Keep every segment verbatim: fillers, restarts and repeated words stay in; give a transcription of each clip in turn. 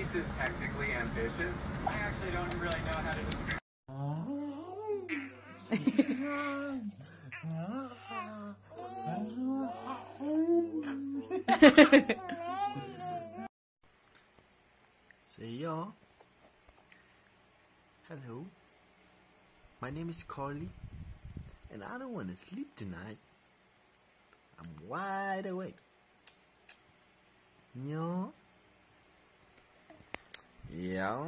Beast is technically ambitious. I actually don't really know how to describe. Say y'all. Hello. My name is Carly, and I don't want to sleep tonight. I'm wide awake. Yeah. Yeah.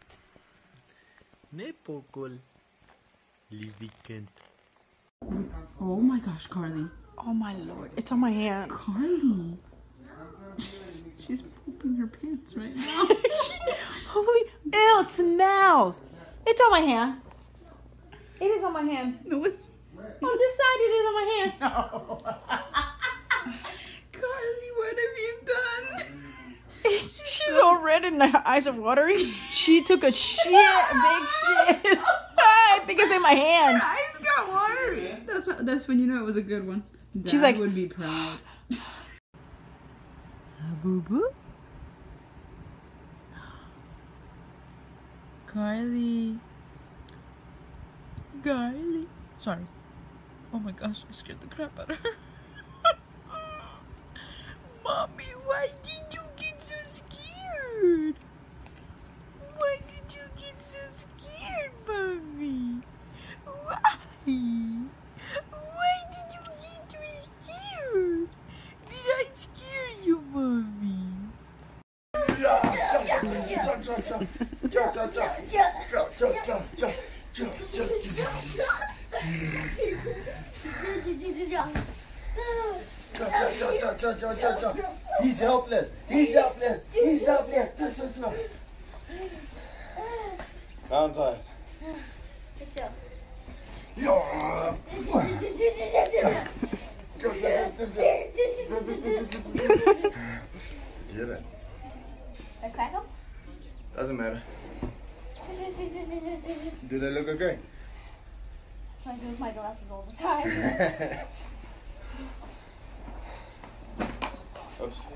Nepokol. Livikent. Oh my gosh, Carly. Oh my lord, it's on my hand. Carly. She's pooping her pants right now. Holy, ew, it smells. It's on my hand. It is on my hand. No, it, on this side, it is on my hand. no. Carly, what have you done? She's all red and her eyes are watery. She took a shit, big shit. I think it's in my hand. Her eyes got watery. That's how, that's when you know it was a good one. Dad She's like, would be proud. Boo boo. Carly. Carly. Sorry. Oh my gosh, I scared the crap out of her. Mommy, why did you get so scared? Why did you get so scared, Mommy? Why? Why did you get me scared? Did I scare you, Mommy? He's helpless. He's helpless. He's helpless. Valentine. Good job. Get it. I crack them? Doesn't matter. Do they look okay? I do with my glasses all the time. Oops.